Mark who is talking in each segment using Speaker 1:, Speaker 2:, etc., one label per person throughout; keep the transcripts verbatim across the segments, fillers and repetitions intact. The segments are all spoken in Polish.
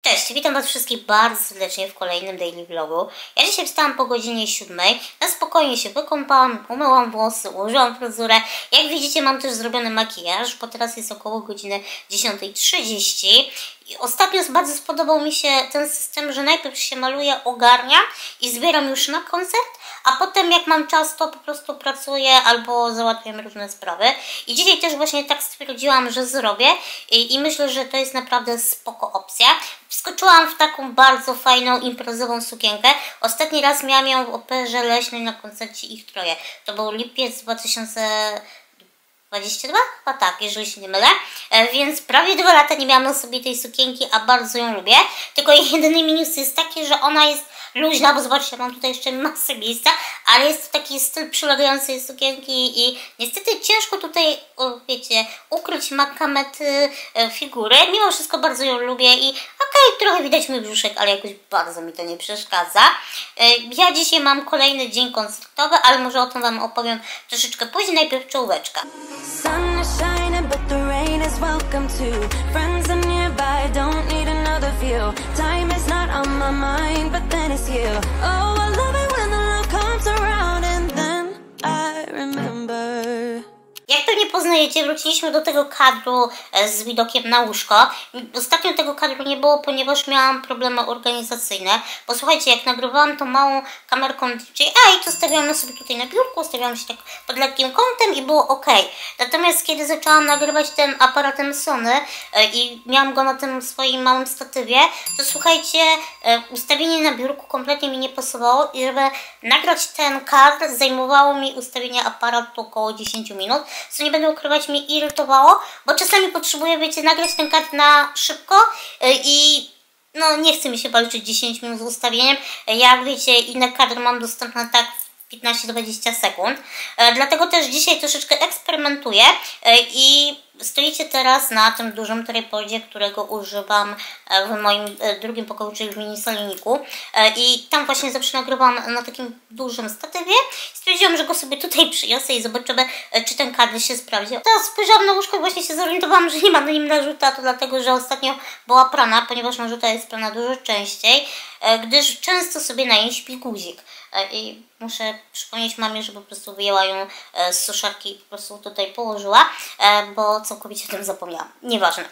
Speaker 1: Cześć, witam was wszystkich bardzo serdecznie w kolejnym daily vlogu. Ja dzisiaj wstałam po godzinie siódmej, na spokojnie się wykąpałam, umyłam włosy, ułożyłam fryzurę. Jak widzicie, mam też zrobiony makijaż, bo teraz jest około godziny dziesiąta trzydzieści. I ostatnio bardzo spodobał mi się ten system, że najpierw się maluję, ogarniam i zbieram już na koncert, a potem jak mam czas, to po prostu pracuję albo załatwiam różne sprawy. I dzisiaj też właśnie tak stwierdziłam, że zrobię i, i myślę, że to jest naprawdę spoko opcja. Wskoczyłam w taką bardzo fajną, imprezową sukienkę. Ostatni raz miałam ją w Operze Leśnej na koncercie Ich Troje. To był lipiec dwa tysiące dwudziesty drugi? Chyba tak, jeżeli się nie mylę. E, więc prawie dwa lata nie miałam na sobie tej sukienki, a bardzo ją lubię. Tylko jedyny minus jest taki, że ona jest luźna, bo zobaczcie, mam tutaj jeszcze masę miejsca, ale jest to taki styl przylegającej sukienki i niestety ciężko tutaj, o, wiecie, ukryć makamety e, figury. Mimo wszystko bardzo ją lubię i okej, okay, trochę widać mój brzuszek, ale jakoś bardzo mi to nie przeszkadza. E, ja dzisiaj mam kolejny dzień koncertowy, ale może o tym wam opowiem troszeczkę później. Najpierw czołóweczka.
Speaker 2: Sun is shining, but the rain is welcome too. Friends are nearby, don't need another view. Time is not on my mind, but then it's you. Oh, I love it when the love comes around and then I remember.
Speaker 1: Jak pewnie poznajecie, wróciliśmy do tego kadru z widokiem na łóżko. Ostatnio tego kadru nie było, ponieważ miałam problemy organizacyjne. Bo słuchajcie, jak nagrywałam tą małą kamerką D J I, to stawiałam sobie tutaj na biurku, stawiałam się tak pod lekkim kątem i było ok. Natomiast kiedy zaczęłam nagrywać tym aparatem Sony i miałam go na tym swoim małym statywie, to słuchajcie, ustawienie na biurku kompletnie mi nie pasowało i żeby nagrać ten kadr, zajmowało mi ustawienie aparatu około dziesięć minut. Co nie będę ukrywać, mnie irytowało, bo czasami potrzebuję, wiecie, nagrać ten kadr na szybko i no nie chce mi się walczyć dziesięć minut z ustawieniem. Jak wiecie, inne kadry mam dostępne tak w piętnaście do dwudziestu sekund. Dlatego też dzisiaj troszeczkę eksperymentuję i stoicie teraz na tym dużym trypodzie, którego używam w moim drugim pokoju, czyli w mini saloniku. I tam właśnie zawsze nagrywam na takim dużym statywie. Stwierdziłam, że go sobie tutaj przyniosę i zobaczymy, czy ten kadr się sprawdzi. Teraz spojrzałam na łóżko i właśnie się zorientowałam, że nie ma na nim narzuta, to dlatego, że ostatnio była prana, ponieważ narzuta jest prana dużo częściej, gdyż często sobie na niej śpi guzik. I muszę przypomnieć mamie, że po prostu wyjęła ją z suszarki i po prostu tutaj położyła, bo całkowicie o tym zapomniałam. Nieważne.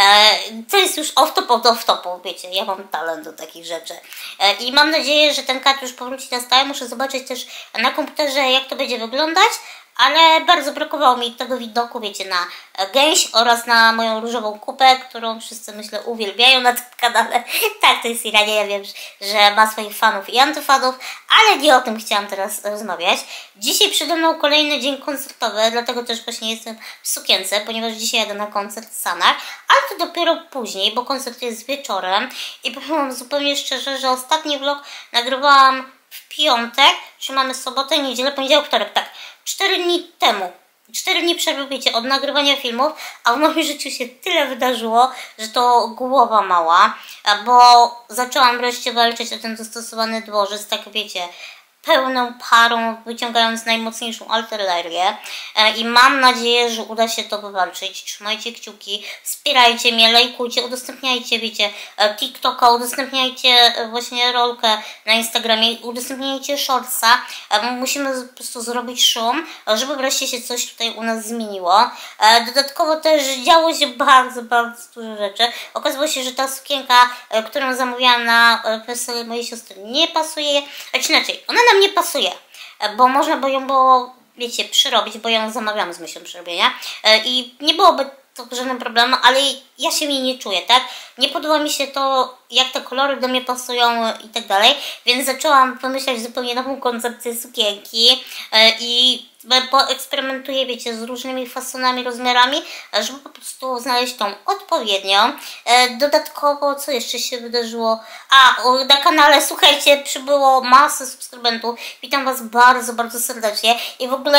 Speaker 1: To jest już off-top od off-topu, wiecie, ja mam talent do takich rzeczy. I mam nadzieję, że ten kadr już powróci na stałe. Muszę zobaczyć też na komputerze, jak to będzie wyglądać. Ale bardzo brakowało mi tego widoku, wiecie, na gęś oraz na moją różową kupę, którą wszyscy, myślę, uwielbiają na tym kanale. Tak, to jest Irania, ja wiem, że ma swoich fanów i antyfanów, ale nie o tym chciałam teraz rozmawiać. Dzisiaj przede mną kolejny dzień koncertowy, dlatego też właśnie jestem w sukience, ponieważ dzisiaj jadę na koncert w Sanach, ale to dopiero później, bo koncert jest wieczorem i powiem wam zupełnie szczerze, że ostatni vlog nagrywałam w piątek, czy mamy sobotę, niedzielę, poniedziałek, wtorek, tak. Cztery dni temu, cztery dni przerwy, wiecie, od nagrywania filmów, a w moim życiu się tyle wydarzyło, że to głowa mała, bo zaczęłam wreszcie walczyć o ten dostosowany dworzec, tak wiecie, pełną parą, wyciągając najmocniejszą artylerię i mam nadzieję, że uda się to wywalczyć. Trzymajcie kciuki, wspierajcie mnie, lajkujcie, udostępniajcie, wiecie, TikToka, udostępniajcie właśnie rolkę na Instagramie, udostępniajcie shortsa. Musimy po prostu zrobić szum, żeby wreszcie się coś tutaj u nas zmieniło. Dodatkowo też działo się bardzo, bardzo dużo rzeczy. Okazało się, że ta sukienka, którą zamówiłam na wesele mojej siostry, nie pasuje, znaczy inaczej, ona nam nie pasuje, bo można by ją było, wiecie, przyrobić, bo ją zamawiam z myślą przyrobienia i nie byłoby to żadnym problemem, ale ja się w niej nie czuję, tak? Nie podoba mi się to, jak te kolory do mnie pasują i tak dalej, więc zaczęłam wymyślać zupełnie nową koncepcję sukienki i poeksperymentuję, wiecie, z różnymi fasonami, rozmiarami, żeby po prostu znaleźć tą odpowiednią. Dodatkowo, co jeszcze się wydarzyło? A, na kanale, słuchajcie, przybyło masę subskrybentów. Witam was bardzo, bardzo serdecznie i w ogóle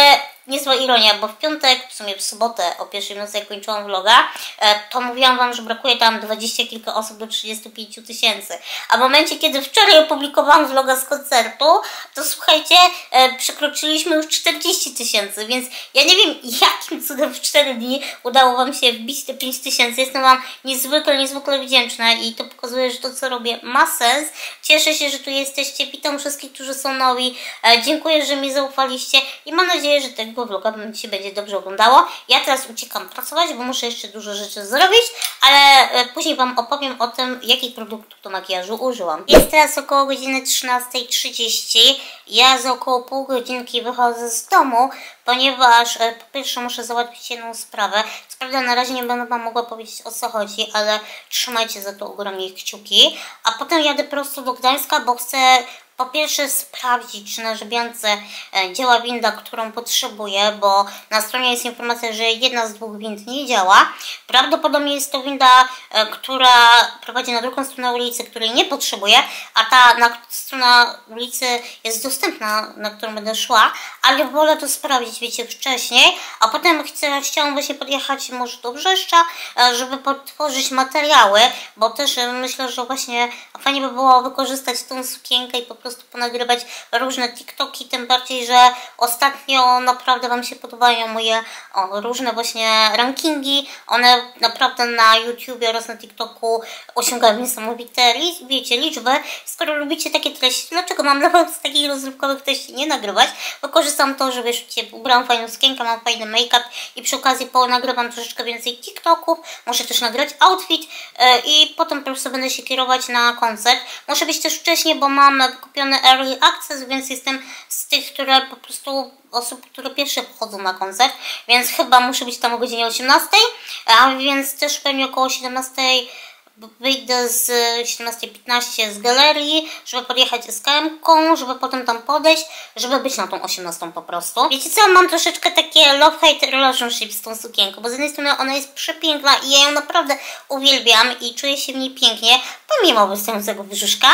Speaker 1: niezła ironia, bo w piątek, w sumie w sobotę o pierwszej nocy jak kończyłam vloga, to mówiłam wam, że brakuje tam dwadzieścia kilka osób do trzydziestu pięciu tysięcy. A w momencie, kiedy wczoraj opublikowałam vloga z koncertu, to słuchajcie, przekroczyliśmy już czterdzieści tysięcy, więc ja nie wiem, jakim cudem w cztery dni udało wam się wbić te pięć tysięcy. Jestem wam niezwykle, niezwykle wdzięczna i to pokazuje, że to, co robię, ma sens. Cieszę się, że tu jesteście. Witam wszystkich, którzy są nowi. Dziękuję, że mi zaufaliście i mam nadzieję, że tego vloga się będzie dobrze oglądało. Ja teraz uciekam pracować, bo muszę jeszcze dużo rzeczy zrobić, ale później wam opowiem o tym, jakich produktów do makijażu użyłam. Jest teraz około godziny trzynasta trzydzieści. Ja za około pół godzinki wychodzę z domu, ponieważ po pierwsze muszę załatwić jedną sprawę. Co prawda na razie nie będę wam mogła powiedzieć, o co chodzi, ale trzymajcie za to ogromnie kciuki. A potem jadę prosto do Gdańska, bo chcę po pierwsze sprawdzić, czy na Żebiance działa winda, którą potrzebuję, bo na stronie jest informacja, że jedna z dwóch wind nie działa. Prawdopodobnie jest to winda, która prowadzi na drugą stronę ulicy, której nie potrzebuję, a ta na strona ulicy jest dostępna, na którą będę szła, ale wolę to sprawdzić, wiecie, wcześniej, a potem chcę, chciałam właśnie podjechać może do Brzeszcza, żeby potworzyć materiały, bo też myślę, że właśnie fajnie by było wykorzystać tą sukienkę i po prostu ponagrywać różne TikToki, tym bardziej, że ostatnio naprawdę wam się podobają moje o, różne właśnie rankingi. One naprawdę na YouTubie oraz na TikToku osiągają niesamowite, wiecie, liczby. Skoro lubicie takie treści, dlaczego mam dla was takich rozrywkowych treści nie nagrywać? Wykorzystam to, że wiesz, ubrałam fajną sukienkę, mam fajny make-up i przy okazji nagrywam troszeczkę więcej TikToków. Muszę też nagrać outfit yy, i potem po prostu będę się kierować na koncert. Muszę być też wcześniej, bo mam kupiony Early Access, więc jestem z tych, które po prostu osób, które pierwsze wchodzą na koncert, więc chyba muszę być tam o godzinie osiemnastej, a więc też pewnie około siedemnastej wyjdę z siedemnasta piętnaście z galerii, żeby podjechać z K M-ką, żeby potem tam podejść, żeby być na tą osiemnastą po prostu. Wiecie co, mam troszeczkę takie love-hate relationship z tą sukienką, bo z jednej strony ona jest przepiękna i ja ją naprawdę uwielbiam i czuję się w niej pięknie, pomimo wystającego brzuszka.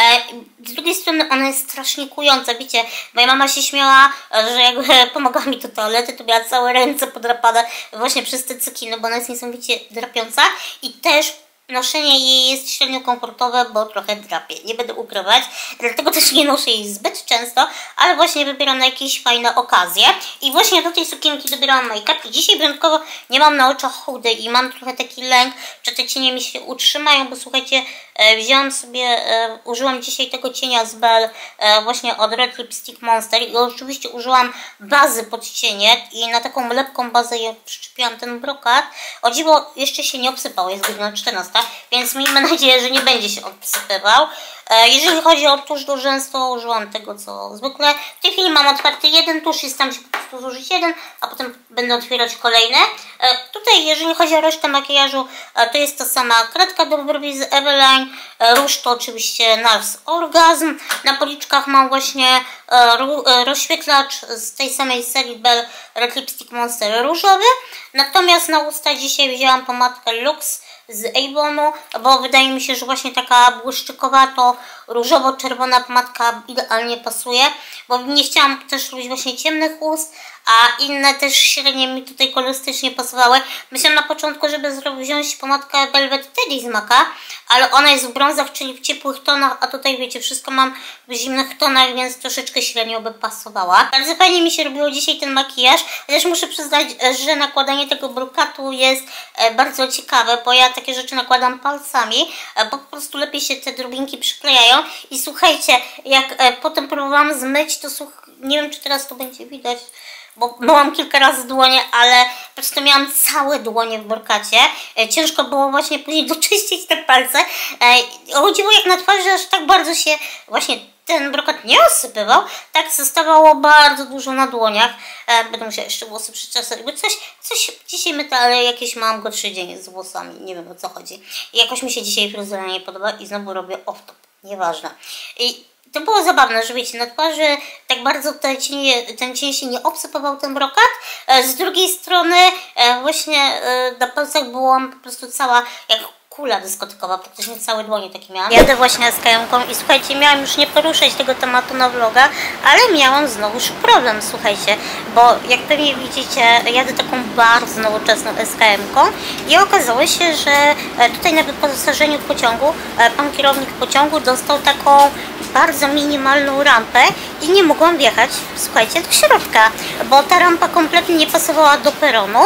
Speaker 1: Z drugiej strony ona jest strasznie kująca, wiecie, moja mama się śmiała, że jak pomagała mi do toalety, to miała całe ręce podrapane właśnie przez te cukiny, bo ona jest niesamowicie drapiąca i też noszenie jej jest średnio komfortowe, bo trochę drapie, nie będę ukrywać, dlatego też nie noszę jej zbyt często, ale właśnie wybieram na jakieś fajne okazje i właśnie do tej sukienki dobierałam make-up i dzisiaj wyjątkowo nie mam na oczach chudy i mam trochę taki lęk, że te cienie mi się utrzymają, bo słuchajcie, wziąłam sobie, użyłam dzisiaj tego cienia z Belle właśnie od Red Lipstick Monster i oczywiście użyłam bazy pod cienie i na taką lepką bazę ja przyczepiłam ten brokat. O dziwo jeszcze się nie obsypał, jest godzina czternasta, więc miejmy nadzieję, że nie będzie się obsypywał. Jeżeli chodzi o tusz do rzęs, to użyłam tego co zwykle. W tej chwili mam otwarty jeden tusz, jest tam się po prostu zużyć jeden, a potem będę otwierać kolejne. Tutaj jeżeli chodzi o resztę makijażu, to jest ta sama kredka do brwi z Eveline, róż to oczywiście Nars Orgasm. Na policzkach mam właśnie rozświetlacz z tej samej serii Belle Red Lipstick Monster różowy. Natomiast na usta dzisiaj wzięłam pomadkę Lux z Avonu, bo wydaje mi się, że właśnie taka błyszczykowato różowo-czerwona pomadka idealnie pasuje, bo nie chciałam też robić właśnie ciemnych ust, a inne też średnie mi tutaj kolorystycznie pasowały. Myślałam na początku, żeby wziąć pomadkę Velvet Teddy z Maka, ale ona jest w brązach, czyli w ciepłych tonach, a tutaj wiecie, wszystko mam w zimnych tonach, więc troszeczkę średnio by pasowała. Bardzo fajnie mi się robiło dzisiaj ten makijaż, też muszę przyznać, że nakładanie tego brokatu jest bardzo ciekawe, bo ja takie rzeczy nakładam palcami, bo po prostu lepiej się te drobinki przyklejają i słuchajcie, jak potem próbowałam zmyć, to słuch... nie wiem, czy teraz to będzie widać, bo myłam kilka razy dłonie, ale po prostu miałam całe dłonie w brokacie. Ciężko było właśnie później doczyścić te palce. O dziwo, jak na twarzy aż tak bardzo się właśnie ten brokat nie osypywał, tak zostawało bardzo dużo na dłoniach. Będę musiała jeszcze włosy przyczesać, bo coś, coś dzisiaj myte, ale jakieś mam gorszy dzień z włosami, nie wiem o co chodzi. I jakoś mi się dzisiaj fryzura nie podoba i znowu robię off-top, nieważne. I to było zabawne, że wiecie, na twarzy tak bardzo ten cień, ten cień się nie obsypował, ten brokat. Z drugiej strony właśnie na palcach byłam po prostu cała jak kula dyskotekowa, praktycznie całe dłonie takie miałam. Jadę właśnie z kajemką i słuchajcie, miałam już nie poruszać tego tematu na vloga, ale miałam znowuż problem, słuchajcie, bo jak pewnie widzicie, jadę taką bardzo nowoczesną S K M-ką i okazało się, że tutaj na wyposażeniu pociągu pan kierownik pociągu dostał taką bardzo minimalną rampę i nie mogłam wjechać, słuchajcie, do środka, bo ta rampa kompletnie nie pasowała do peronu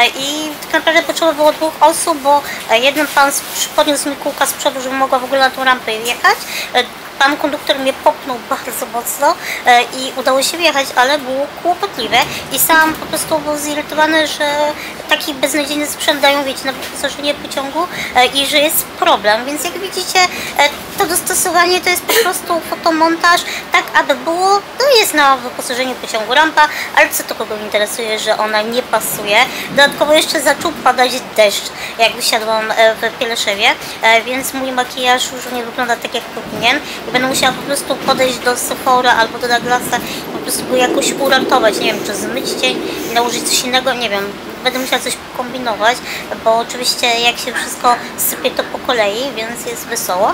Speaker 1: i tak naprawdę potrzebowało dwóch osób, bo jeden pan podniósł mi kółka z przodu, żebym mogła w ogóle na tą rampę wjechać. Pan konduktor mnie popchnął bardzo mocno i udało się wjechać, ale było kłopotliwe i sam po prostu był zirytowany, że taki beznadziejny sprzęt dają, wiecie, na wyposażenie pociągu i że jest problem, więc jak widzicie, to dostosowanie to jest po prostu fotomontaż, tak aby było, no jest na wyposażeniu pociągu rampa, ale co to kogo interesuje, że ona nie pasuje. Dodatkowo jeszcze zaczął padać deszcz, jak wysiadłam w Pieleszewie, więc mój makijaż już nie wygląda tak jak powinien i będę musiała po prostu podejść do Sephora albo do Douglasa i po prostu go jakoś uratować, nie wiem, czy zmyć cień, nałożyć coś innego, nie wiem. Będę musiała coś kombinować, bo oczywiście jak się wszystko sypie to po kolei, więc jest wesoło.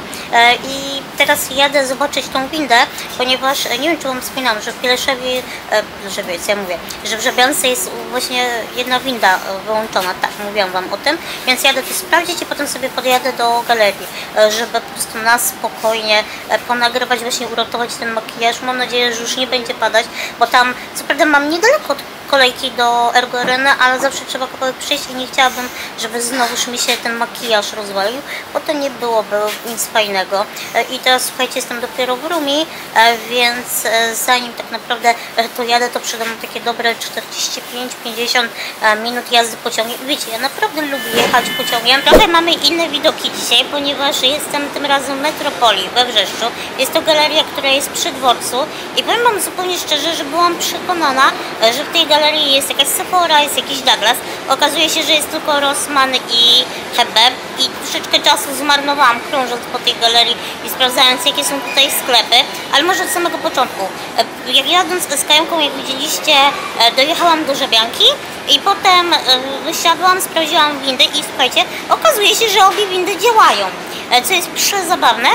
Speaker 1: I teraz jadę zobaczyć tą windę, ponieważ nie wiem, czy wam wspominałam, że w Pieleszewie, Pieleszewie, co ja mówię, że w Żabiance jest właśnie jedna winda wyłączona, tak, mówiłam wam o tym, więc jadę to sprawdzić i potem sobie podjadę do galerii, żeby po prostu na spokojnie ponagrywać, właśnie uratować ten makijaż. Mam nadzieję, że już nie będzie padać, bo tam, co prawda mam niedaleko od kolejki do Ergo Areny, ale zawsze trzeba kawałek przejść i nie chciałabym, żeby znowuż mi się ten makijaż rozwalił, bo to nie byłoby nic fajnego. I teraz słuchajcie, jestem dopiero w Rumi, więc zanim tak naprawdę to jadę, to przede mną takie dobre czterdzieści pięć do pięćdziesięciu minut jazdy pociągiem. Wiecie, ja naprawdę lubię jechać pociągiem. Trochę mamy inne widoki dzisiaj, ponieważ jestem tym razem w Metropolii we Wrzeszczu. Jest to galeria, która jest przy dworcu i powiem wam zupełnie szczerze, że byłam przekonana, że w tej galerii jest jakaś Sephora, jest jakiś Douglas. Okazuje się, że jest tylko Rossmann i H B i troszeczkę czasu zmarnowałam krążąc po tej galerii i sprawdzając, jakie są tutaj sklepy, ale może od samego początku. Jak jadąc z K M-ką, jak widzieliście, dojechałam do Żabianki i potem wysiadłam, sprawdziłam windy i słuchajcie, okazuje się, że obie windy działają, co jest przezabawne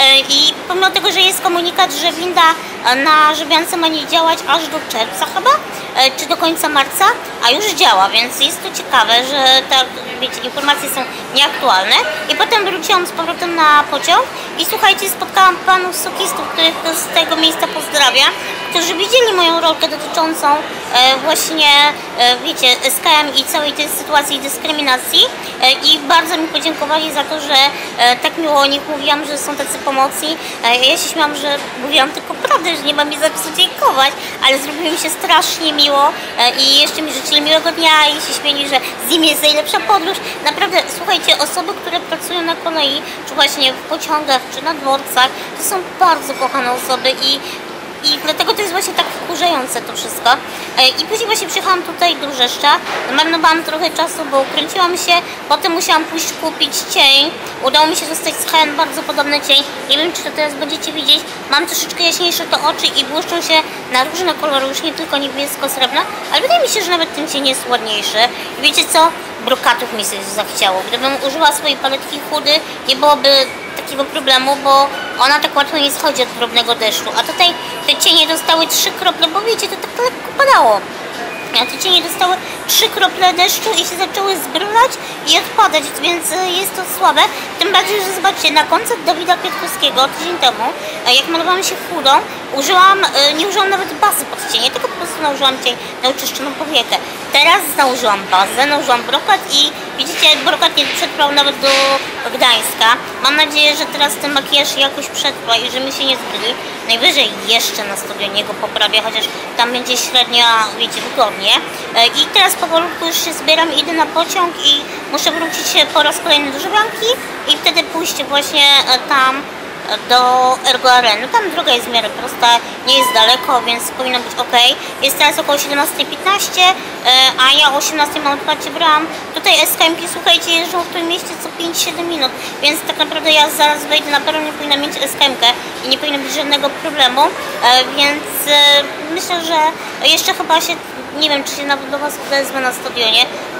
Speaker 1: i pomimo tego, że jest komunikat, że winda na Żabiance ma nie działać aż do czerwca chyba, czy do końca marca, a już działa, więc jest to ciekawe, że tak, wiecie, informacje są nieaktualne. I potem wróciłam z powrotem na pociąg i słuchajcie, spotkałam panów sokistów, których z tego miejsca pozdrawiam, którzy widzieli moją rolkę dotyczącą e, właśnie, e, wiecie, S K M i całej tej sytuacji dyskryminacji e, i bardzo mi podziękowali za to, że e, tak miło o nich mówiłam, że są tacy pomocni. E, ja się śmiałam, że mówiłam tylko prawdę, że nie mam mi za co dziękować, ale zrobiło mi się strasznie miło e, i jeszcze mi życzyli miłego dnia i się śmieli, że z nimi jest najlepsza podróż. Naprawdę, słuchajcie, osoby, które pracują na kolei, czy właśnie w pociągach, czy na dworcach, to są bardzo kochane osoby i I dlatego to jest właśnie tak wkurzające to wszystko. I później właśnie przyjechałam tutaj do Wrzeszcza. Marnowałam trochę czasu, bo ukręciłam się. Potem musiałam pójść kupić cień. Udało mi się dostać z H and M bardzo podobny cień. Nie wiem, czy to teraz będziecie widzieć. Mam troszeczkę jaśniejsze to oczy i błyszczą się na różne kolory, już nie tylko niebiesko-srebrne. Ale wydaje mi się, że nawet ten cień jest ładniejszy. I wiecie co? Brokatów mi się zachciało. Gdybym użyła swojej paletki chudy, nie byłoby takiego problemu, bo ona tak łatwo nie schodzi od drobnego deszczu. A tutaj te cienie dostały trzy krople, bo wiecie, to tak lekko padało. A te cienie dostały trzy krople deszczu i się zaczęły zbrylać i odpadać, więc jest to słabe. Tym bardziej, że zobaczcie, na koncert Dawida Kwiatkowskiego tydzień temu, jak malowałam się chudą, użyłam, nie użyłam nawet bazy pod cienie, tylko po prostu nałożyłam cień na uczyszczoną powiekę. Teraz nałożyłam bazę, nałożyłam brokat i widzicie, brokat nie przetrwał nawet do Gdańska. Mam nadzieję, że teraz ten makijaż jakoś przetrwa i że mi się nie zbryli. Najwyżej jeszcze na stadionie go poprawię, chociaż tam będzie średnia, wiecie, wygodnie. I teraz powolutku już się zbieram, idę na pociąg i muszę wrócić się po raz kolejny do Żabianki i wtedy pójść właśnie tam do Ergo Areny. Tam droga jest w miarę prosta, nie jest daleko, więc powinno być ok. Jest teraz około siedemnasta piętnaście, a ja o osiemnastej mam otwarcie bram. Tutaj S K M-ki, słuchajcie, jeżdżą w tym mieście co pięć siedem minut, więc tak naprawdę ja zaraz wejdę na peron, nie powinna mieć S K M-kę i nie powinno być żadnego problemu, więc myślę, że jeszcze chyba się, nie wiem, czy się nawet do was odezwę na stadionie,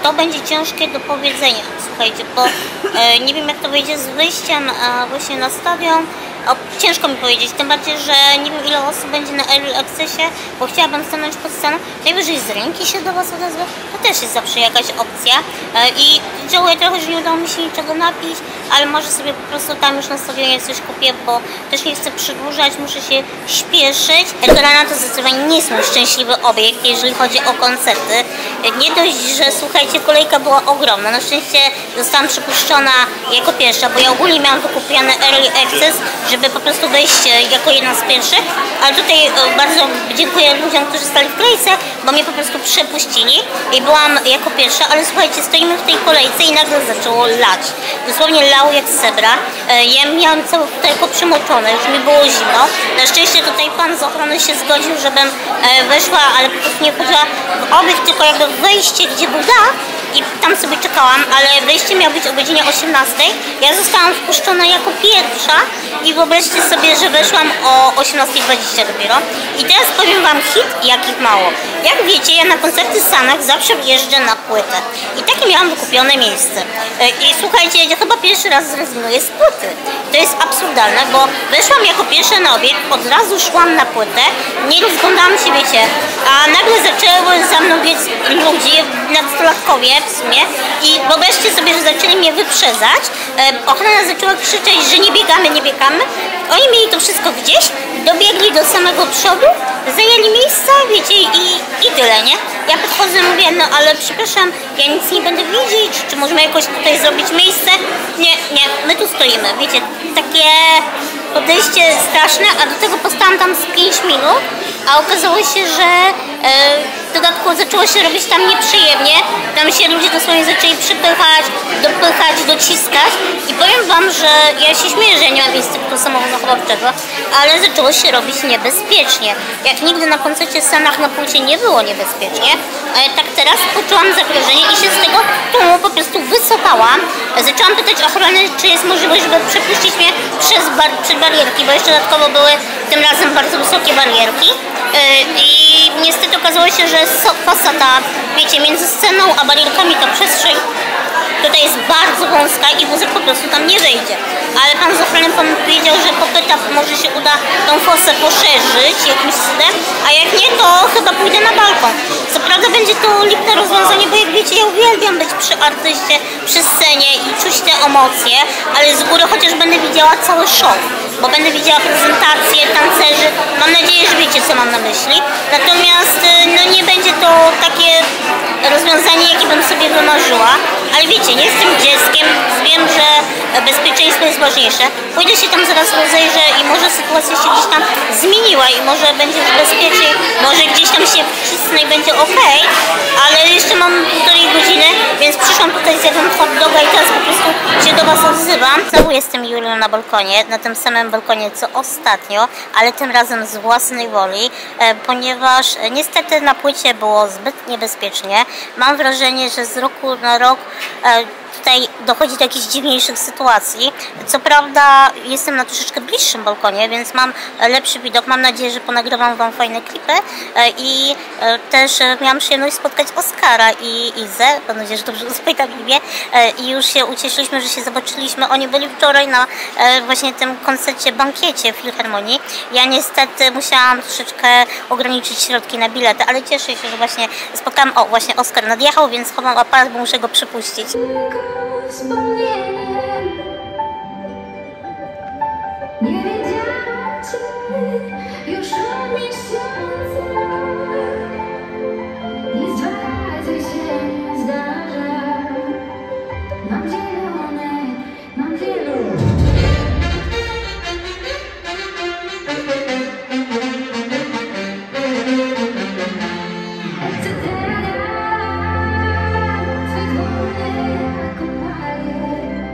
Speaker 1: to będzie ciężkie do powiedzenia, słuchajcie, bo e, nie wiem jak to wyjdzie z wyjściem e, właśnie na stadion. O, ciężko mi powiedzieć, tym bardziej, że nie wiem ile osób będzie na Early Accessie, bo chciałabym stanąć pod sceną. Najwyżej z ręki się do Was odezwę, to też jest zawsze jakaś opcja. E, I żałuję trochę, że nie udało mi się niczego napić, ale może sobie po prostu tam już na stadionie coś kupię, bo też nie chcę przedłużać, muszę się śpieszyć. Eldorana to zdecydowanie nie jest mój szczęśliwy obiekt, jeżeli chodzi o koncerty. Nie dość, że słuchajcie, kolejka była ogromna. Na szczęście zostałam przepuszczona jako pierwsza, bo ja ogólnie miałam wykupiony Early Access, żeby po prostu wejść jako jedna z pierwszych, ale tutaj bardzo dziękuję ludziom, którzy stali w kolejce, bo mnie po prostu przepuścili i byłam jako pierwsza, ale słuchajcie, stoimy w tej kolejce i nagle zaczęło lać. Dosłownie lało jak zebra. Ja miałam całe futerko przymoczone, już mi było zimno. Na szczęście tutaj pan z ochrony się zgodził, żebym weszła, ale po prostu nie chodziła w obiekt, tylko jakby wejście, gdzie był dach. I tam sobie czekałam, ale wejście miało być o godzinie osiemnastej. Ja zostałam wpuszczona jako pierwsza i wyobraźcie sobie, że weszłam o osiemnastej dwadzieścia dopiero. I teraz powiem Wam hit, jakich mało. Jak wiecie, ja na koncerty Sanach zawsze jeżdżę na płytę. I takie miałam wykupione miejsce. I słuchajcie, ja chyba pierwszy raz zrezygnuję z płyty. To jest absurdalne, bo weszłam jako pierwsza na obiekt, od razu szłam na płytę, nie rozglądałam się, wiecie, a nagle zaczęły za mną biec ludzie, nastolatkowie w sumie i wyobraźcie sobie, że zaczęli mnie wyprzedzać. E, ochrona zaczęła krzyczeć, że nie biegamy, nie biegamy. Oni mieli to wszystko gdzieś, dobiegli do samego przodu, zajęli miejsca, wiecie, i, i tyle, nie? Ja podchodzę, mówię, no ale przepraszam, ja nic nie będę widzieć, czy możemy jakoś tutaj zrobić miejsce? Nie, nie, my tu stoimy, wiecie, takie podejście straszne, a do tego postałam tam z pięć minut, a okazało się, że e, w dodatku zaczęło się robić tam nieprzyjemnie, tam się ludzie dosłownie zaczęli przypychać, dopychać, dociskać i powiem Wam, że ja się śmieję, że ja nie mam instytutu samochowawczego, ale zaczęło się robić niebezpiecznie. Jak nigdy na koncercie Sanach na płycie nie było niebezpiecznie, tak teraz poczułam zagrożenie i się z tego tłumu po prostu wycofałam. Zaczęłam pytać ochrony, czy jest możliwość, żeby przepuścić mnie przez bar przed barierki, bo jeszcze dodatkowo były tym razem bardzo wysokie barierki. I niestety okazało się, że fosa ta, wiecie, między sceną a barierkami ta przestrzeń tutaj jest bardzo wąska i wózek po prostu tam nie wejdzie. Ale pan z ochrony powiedział, że popyta, może się uda tą fosę poszerzyć jakimś cudem, a jak nie, to chyba pójdę na balkon. Co prawda będzie to lipne rozwiązanie, bo jak wiecie, ja uwielbiam być przy artyście, przy scenie i czuć te emocje, ale z góry chociaż będę widziała cały show, bo będę widziała prezentacje, tancerzy. Mam nadzieję, że wiecie, co mam na myśli. Natomiast no, nie będzie to takie rozwiązanie, jakie bym sobie wymarzyła. Ale wiecie, nie jestem dzieckiem, wiem, że bezpieczeństwo jest ważniejsze. Pójdę się tam zaraz rozejrzę i może sytuacja się gdzieś tam zmieniła i może będzie już bezpieczniej, może gdzieś tam się wcisnę i będzie ok, ale jeszcze mam półtorej godziny, więc przyszłam tutaj, zjadłam hot doga i teraz po prostu się do Was odzywam. Znowu jestem Julią na balkonie, na tym samym balkonie co ostatnio, ale tym razem z własnej woli, e, ponieważ e, niestety na płycie było zbyt niebezpiecznie. Mam wrażenie, że z roku na rok e, tutaj dochodzi do jakichś dziwniejszych sytuacji. Co prawda jestem na troszeczkę bliższym balkonie, więc mam lepszy widok. Mam nadzieję, że ponagrywam Wam fajne klipy i też miałam przyjemność spotkać Oskara i Izę. Mam nadzieję, że dobrze rozpamiętam imię. I już się ucieszyliśmy, że się zobaczyliśmy. Oni byli wczoraj na właśnie tym koncercie, bankiecie w Filharmonii. Ja niestety musiałam troszeczkę ograniczyć środki na bilety, ale cieszę się, że właśnie spotkałam, o właśnie Oskar nadjechał, więc chowam aparat, bo muszę go przypuścić.
Speaker 2: Wspomnieniem nie wiedziałam Cię już od miesiąca. Nic dwa razy się nie zdarza. Mam zielone, mam zielone. Chcę teraz Twych wolne kopalnie.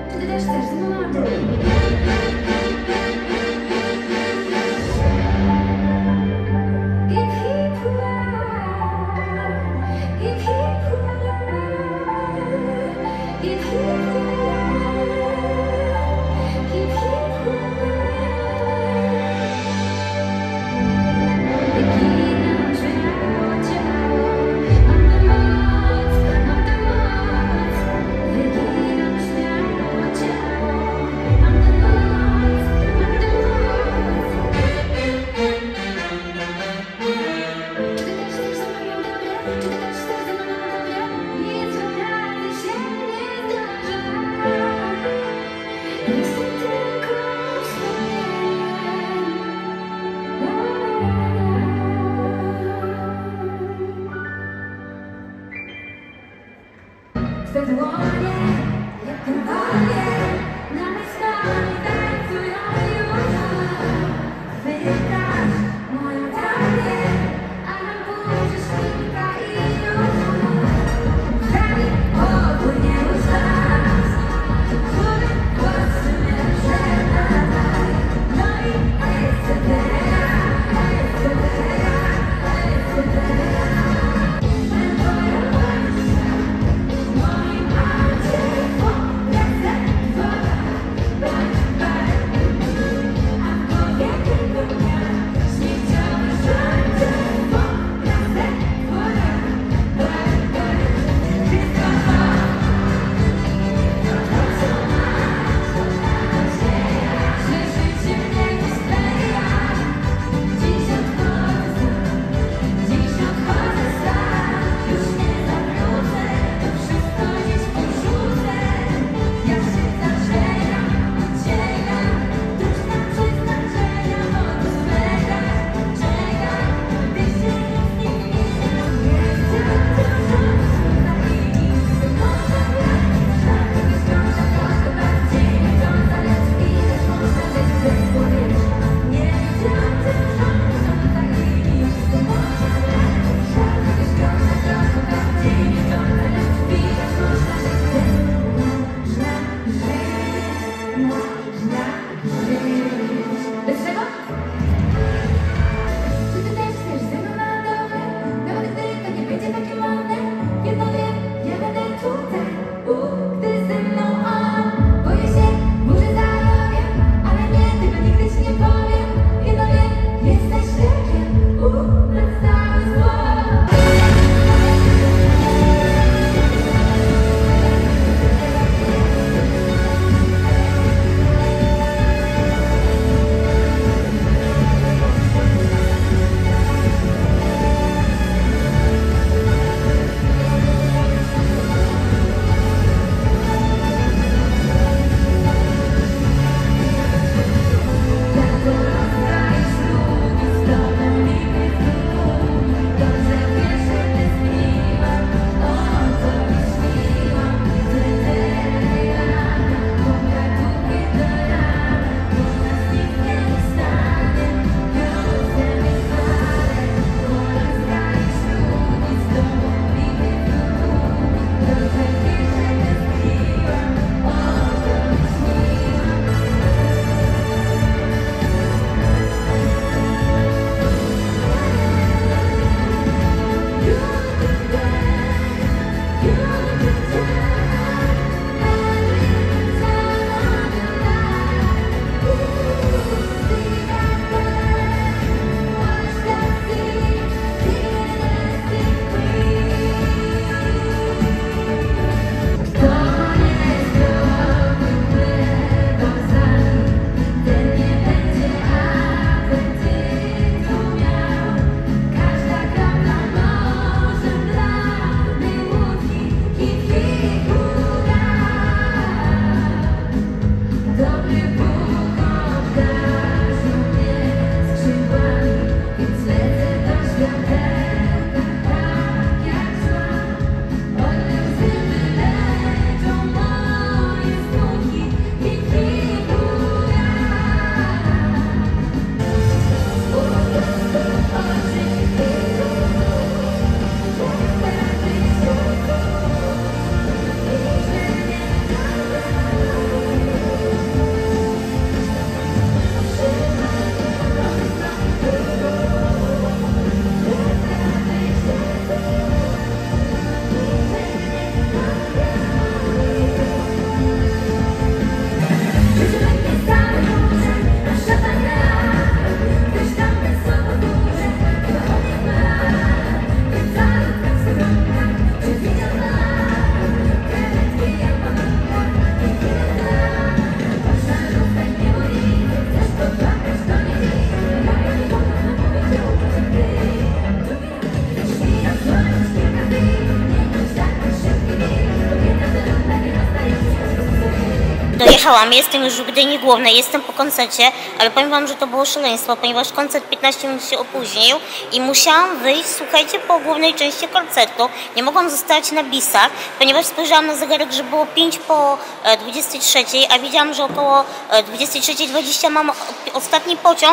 Speaker 1: Dojechałam, jestem już w Gdyni Głównej, jestem po koncercie, ale powiem wam, że to było szaleństwo, ponieważ koncert piętnaście minut się opóźnił i musiałam wyjść, słuchajcie, po głównej części koncertu. Nie mogłam zostać na bisach, ponieważ spojrzałam na zegarek, że było pięć po dwudziestej trzeciej, a widziałam, że około dwudziestej trzeciej dwadzieścia mam ostatni pociąg, który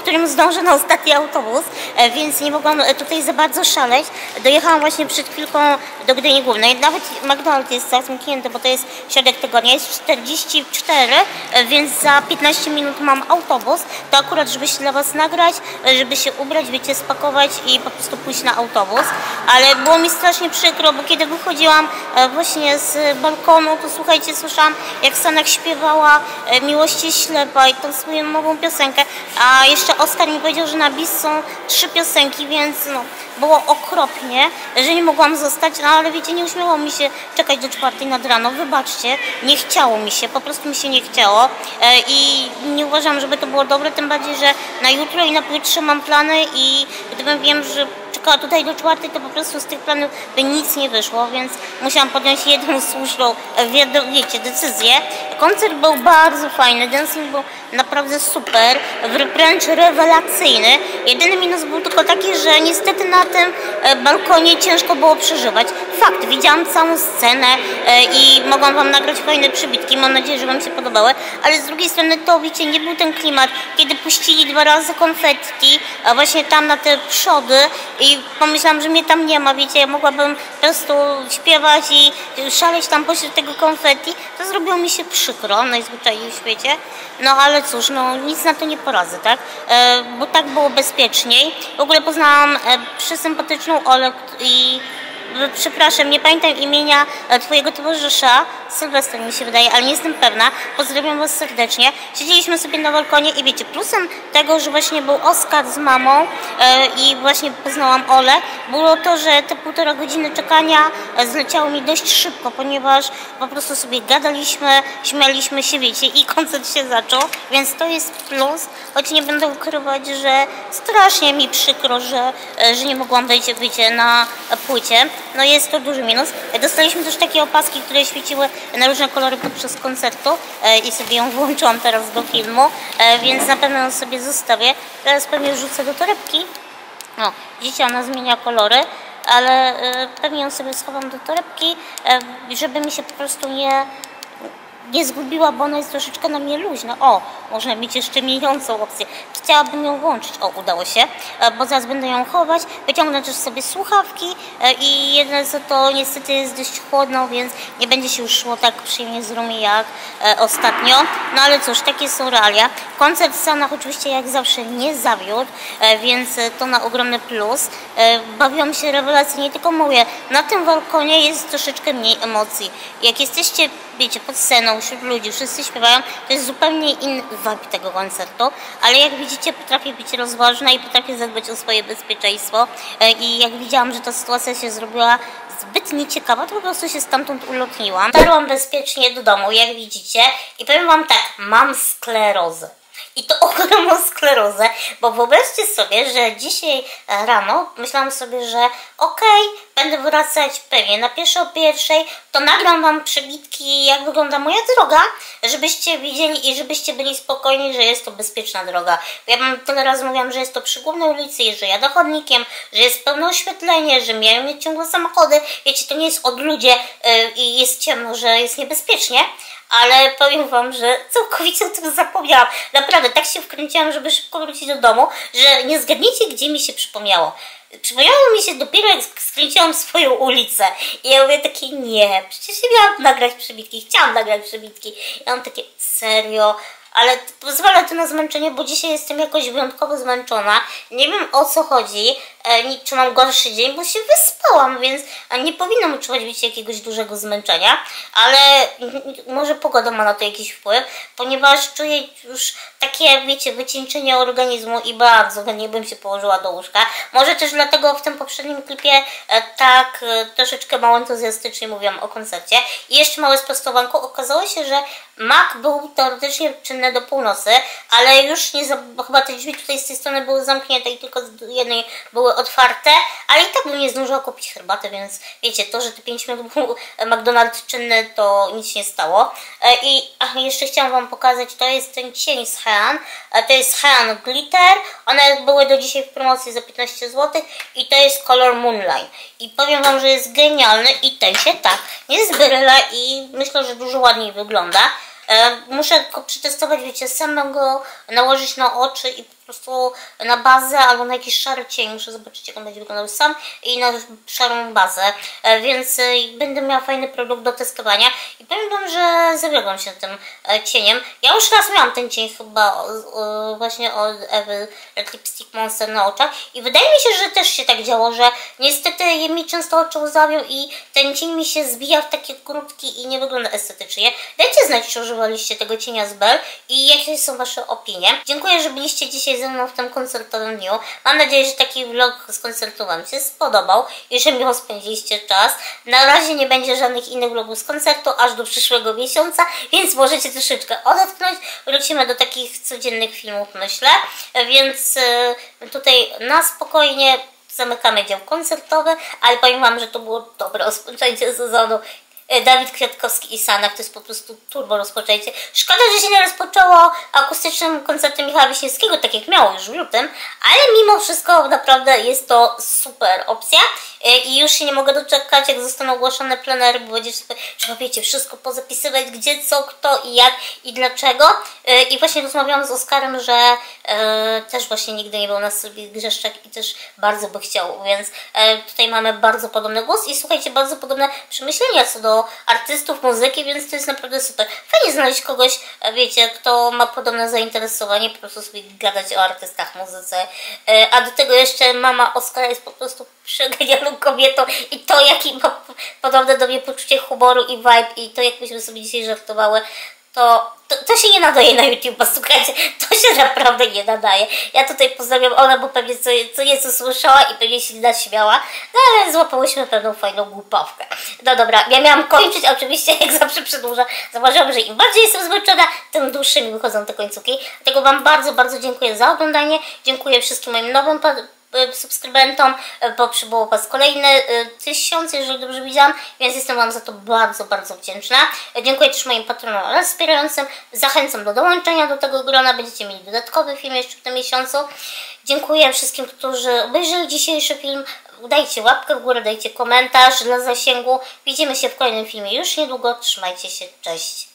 Speaker 1: którym zdążę na ostatni autobus, więc nie mogłam tutaj za bardzo szaleć. Dojechałam właśnie przed chwilką do Gdyni Głównej. Nawet McDonald's jest zamknięty, bo to jest środek tygodnia, jest czterdzieści cztery, więc za piętnaście minut mam autobus. To akurat, żeby się dla Was nagrać, żeby się ubrać, wiecie, spakować i po prostu pójść na autobus. Ale było mi strasznie przykro, bo kiedy wychodziłam właśnie z balkonu, to słuchajcie, słyszałam, jak Sanek śpiewała Miłości ślepa i tą swoją nową piosenkę, a jeszcze Oskar mi powiedział, że na bis są trzy piosenki, więc no, było okropnie, że nie mogłam zostać, no ale wiecie, nie uśmiało mi się czekać do czwartej nad rano, wybaczcie, nie chciało mi się, po prostu mi się nie chciało i nie uważam, żeby to było dobre, tym bardziej, że na jutro i na pojutrze mam plany i gdybym wiem, że czekała tutaj do czwartej, to po prostu z tych planów by nic nie wyszło, więc musiałam podjąć jedną słuszną, wiecie, decyzję. Koncert był bardzo fajny, dancing był naprawdę super, wręcz rewelacyjny. Jedyny minus był tylko taki, że niestety na tym balkonie ciężko było przeżywać. Fakt, widziałam całą scenę i mogłam Wam nagrać fajne przybitki, mam nadzieję, że Wam się podobały, ale z drugiej strony to, wiecie, nie był ten klimat, kiedy puścili dwa razy konfetti, a właśnie tam na te przody i pomyślałam, że mnie tam nie ma, wiecie, ja mogłabym po prostu śpiewać i szaleć tam pośród tego konfetti, to zrobiło mi się przykro, najzwyczajniej w świecie, no ale cóż, no nic na to nie poradzę, tak, e, bo tak było bezpieczniej. W ogóle poznałam e, przesympatyczną Olę i przepraszam, nie pamiętam imienia Twojego towarzysza, Sylwester mi się wydaje, ale nie jestem pewna. Pozdrawiam Was serdecznie. Siedzieliśmy sobie na balkonie i wiecie, plusem tego, że właśnie był Oskar z mamą e, i właśnie poznałam Olę, było to, że te półtora godziny czekania zleciało mi dość szybko, ponieważ po prostu sobie gadaliśmy, śmialiśmy się, wiecie, i koncert się zaczął, więc to jest plus, choć nie będę ukrywać, że strasznie mi przykro, że, że nie mogłam wejść, wiecie, na płycie. No jest to duży minus. Dostaliśmy też takie opaski, które świeciły na różne kolory podczas koncertu e, i sobie ją włączyłam teraz do filmu, e, więc na pewno ją sobie zostawię. Teraz pewnie rzucę do torebki. No, widzicie, ona zmienia kolory, ale e, pewnie ją sobie schowam do torebki, e, żeby mi się po prostu nie... nie zgubiła, bo ona jest troszeczkę na mnie luźna. O, można mieć jeszcze mieniącą opcję. Chciałabym ją włączyć. O, udało się, bo zaraz będę ją chować. Wyciągnę też sobie słuchawki i jedne co to niestety jest dość chłodno, więc nie będzie się już szło tak przyjemnie z rumie jak ostatnio. No ale cóż, takie są realia. Koncert w Stanach oczywiście jak zawsze nie zawiódł, więc to na ogromny plus. Bawiłam się rewelacyjnie, tylko mówię, na tym balkonie jest troszeczkę mniej emocji. Jak jesteście, wiecie, pod sceną, wśród ludzi, wszyscy śpiewają, to jest zupełnie inny vibe tego koncertu, ale jak widzicie, potrafię być rozważna i potrafię zadbać o swoje bezpieczeństwo i jak widziałam, że ta sytuacja się zrobiła zbyt nieciekawa, to po prostu się stamtąd ulotniłam. Dotarłam bezpiecznie do domu, jak widzicie, i powiem Wam tak, mam sklerozę. I to ogromną sklerozę, bo wyobraźcie sobie, że dzisiaj rano myślałam sobie, że okej, okay, będę wracać pewnie na pieszo o pierwszej, to nagram Wam przebitki, jak wygląda moja droga, żebyście widzieli i żebyście byli spokojni, że jest to bezpieczna droga. Bo ja Wam tyle razy mówiłam, że jest to przy głównej ulicy, że jadę chodnikiem, że jest pełne oświetlenie, że miają mieć ciągle samochody. Wiecie, to nie jest odludzie yy, i jest ciemno, że jest niebezpiecznie. Ale powiem Wam, że całkowicie o tym zapomniałam. Naprawdę, tak się wkręciłam, żeby szybko wrócić do domu, że nie zgadniecie, gdzie mi się przypomniało. Przypomniało mi się dopiero, jak skręciłam swoją ulicę. I ja mówię takie, nie, przecież nie miałam nagrać przebitki, chciałam nagrać przebitki. Ja mam takie, serio... Ale pozwala to na zmęczenie, bo dzisiaj jestem jakoś wyjątkowo zmęczona. Nie wiem, o co chodzi, e, czy mam gorszy dzień, bo się wyspałam, więc nie powinnam odczuwać, wiecie, jakiegoś dużego zmęczenia. Ale może pogoda ma na to jakiś wpływ, ponieważ czuję już takie, wiecie, wycieńczenie organizmu i bardzo chętnie bym się położyła do łóżka. Może też dlatego w tym poprzednim klipie e, tak e, troszeczkę mało entuzjastycznie mówiłam o koncercie. I jeszcze małe sprostowanko. Okazało się, że Mac był teoretycznie czynny do północy, ale już nie, bo chyba te drzwi tutaj z tej strony były zamknięte i tylko z jednej były otwarte, ale i tak bym nie zdążyła kupić herbaty, więc wiecie, to, że te pięć minut był McDonald's czynny, to nic nie stało. I ach, jeszcze chciałam Wam pokazać, to jest ten cień z Hean, to jest Hean Glitter, one były do dzisiaj w promocji za piętnaście złotych i to jest kolor Moonlight. I powiem Wam, że jest genialny i ten się tak nie zbryla i myślę, że dużo ładniej wygląda. Muszę go przetestować, wiecie, samą go nałożyć na oczy i po prostu na bazę albo na jakiś szary cień. Muszę zobaczyć, jak on będzie wyglądał sam i na szarą bazę, więc będę miała fajny produkt do testowania i powiem wam, że zawiodłam się tym cieniem. Ja już raz miałam ten cień chyba właśnie od Ewy Lipstick Monster na oczach i wydaje mi się, że też się tak działo, że niestety mi często oczy łzawią i ten cień mi się zbija w takie krótki i nie wygląda estetycznie. Dajcie znać, czy używaliście tego cienia z Bell i jakie są wasze opinie. Dziękuję, że byliście dzisiaj ze mną w tym koncertowym dniu. Mam nadzieję, że taki vlog z koncertu wam się spodobał i że miło spędziliście czas. Na razie nie będzie żadnych innych vlogów z koncertu aż do przyszłego miesiąca, więc możecie troszeczkę odetchnąć. Wrócimy do takich codziennych filmów, myślę, więc tutaj na spokojnie zamykamy dział koncertowy, ale powiem wam, że to było dobre rozpoczęcie sezonu. Dawid Kwiatkowski i Sanach, to jest po prostu turbo rozpoczęcie. Szkoda, że się nie rozpoczęło akustycznym koncertem Michała Wiśniewskiego, tak jak miało już w lutym, ale mimo wszystko naprawdę jest to super opcja i już się nie mogę doczekać, jak zostaną ogłoszone plenery, bo będzie trzeba, wiecie, wszystko pozapisywać, gdzie, co, kto i jak i dlaczego. I właśnie rozmawiałam z Oskarem, że e, też właśnie nigdy nie był na Sylwii Grzeszczak i też bardzo by chciał, więc e, tutaj mamy bardzo podobny głos i słuchajcie, bardzo podobne przemyślenia co do artystów, muzyki, więc to jest naprawdę super. Fajnie znaleźć kogoś, wiecie, kto ma podobne zainteresowanie, po prostu sobie gadać o artystach, muzyce. A do tego jeszcze mama Oskara jest po prostu przegenialną kobietą i to, jaki ma podobne do mnie poczucie humoru i vibe i to, jak myśmy sobie dzisiaj żartowały, to, to, to się nie nadaje na YouTube, słuchajcie, to się naprawdę nie nadaje. Ja tutaj pozdrawiam Olę, bo pewnie co, co nieco słyszała i pewnie się naśmiała, no ale złapałyśmy pewną fajną głupawkę. No dobra, ja miałam kończyć, a oczywiście jak zawsze przedłuża. Zauważyłam, że im bardziej jestem zmęczona, tym dłuższymi wychodzą te końcówki. Dlatego wam bardzo, bardzo dziękuję za oglądanie, dziękuję wszystkim moim nowym subskrybentom, bo przybyło was kolejne tysiąc, jeżeli dobrze widziałam, więc jestem wam za to bardzo, bardzo wdzięczna. Dziękuję też moim patronom oraz wspierającym. Zachęcam do dołączenia do tego grona, będziecie mieli dodatkowy film jeszcze w tym miesiącu. Dziękuję wszystkim, którzy obejrzeli dzisiejszy film. Dajcie łapkę w górę, dajcie komentarz dla zasięgu. Widzimy się w kolejnym filmie już niedługo. Trzymajcie się, cześć!